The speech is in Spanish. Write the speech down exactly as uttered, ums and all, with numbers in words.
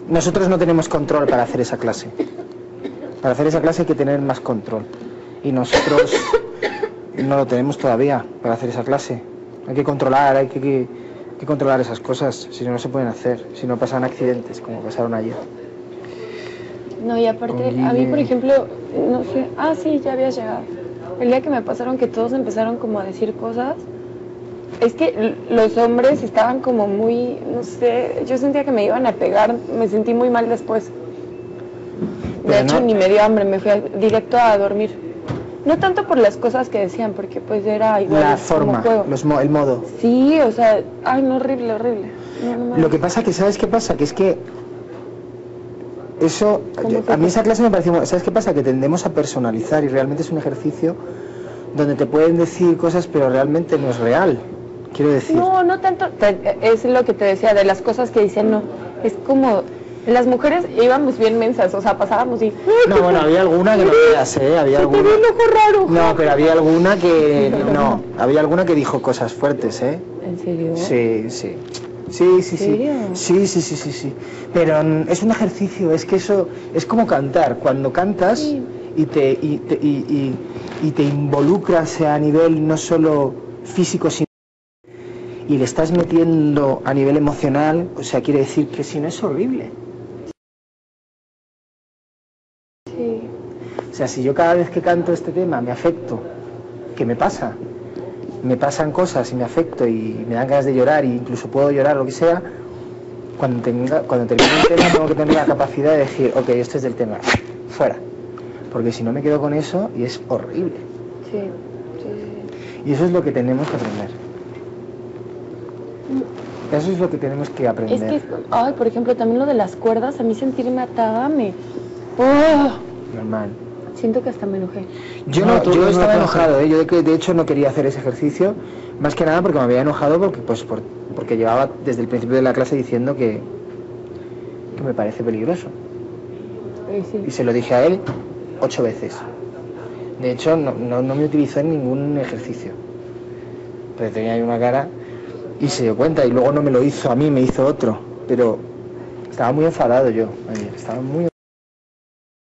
nosotros no tenemos control para hacer esa clase. Para hacer esa clase hay que tener más control. Y nosotros no lo tenemos todavía para hacer esa clase. Hay que controlar, hay que, que, que controlar esas cosas, si no, no se pueden hacer, si no pasan accidentes, como pasaron ayer. No, y aparte, a mí, por ejemplo, no sé, ah, sí, ya había llegado. El día que me pasaron que todos empezaron como a decir cosas, es que los hombres estaban como muy, no sé, yo sentía que me iban a pegar, me sentí muy mal después. De Pero hecho, no, ni me dio hambre, me fui a, directo a dormir. No tanto por las cosas que decían, porque pues era igual la como forma, juego. los mo el modo. Sí, o sea, ay, no, horrible, horrible. No, no me Lo que pasa que, ¿sabes qué pasa? Que es que eso, yo, que a mí esa clase me pareció, ¿sabes qué pasa? Que tendemos a personalizar y realmente es un ejercicio donde te pueden decir cosas pero realmente no es real, quiero decir. No, no tanto, te, es lo que te decía, de las cosas que dicen, no, es como, las mujeres íbamos bien mensas, o sea, pasábamos y... No, bueno, había alguna que no veas, ¿eh? Había alguna... Te ve un ojo raro. No, pero había alguna que, no, había alguna que dijo cosas fuertes, ¿eh? ¿En serio? Sí, sí. Sí, sí, sí. Sí, sí, sí, sí, sí. Pero mm, es un ejercicio, es que eso es como cantar. Cuando cantas Sí. y, te, y, te, y, y, y te involucras a nivel no solo físico, sino y le estás metiendo a nivel emocional, o sea, quiere decir que si no es horrible. Sí. O sea, si yo cada vez que canto este tema me afecto, ¿qué me pasa? Me pasan cosas y me afecto y me dan ganas de llorar e incluso puedo llorar, lo que sea, cuando, tenga, cuando termine el tema tengo que tener la capacidad de decir, ok, esto es del tema, fuera. Porque si no me quedo con eso y es horrible. Sí, sí, sí. Y eso es lo que tenemos que aprender. Eso es lo que tenemos que aprender. Es que, ay, por ejemplo, también lo de las cuerdas, a mí sentirme atada me... Oh, Normal. siento que hasta me enojé. Yo, No, no, tú yo no estaba lo enojado, ¿eh? Yo de, que, de hecho no quería hacer ese ejercicio, más que nada porque me había enojado porque, pues, por, porque llevaba desde el principio de la clase diciendo que, que me parece peligroso. Eh, sí. Y se lo dije a él ocho veces. De hecho, no, no, no me utilizó en ningún ejercicio. Pero tenía ahí una cara y se dio cuenta y luego no me lo hizo a mí, me hizo otro. Pero estaba muy enfadado yo ayer, estaba muy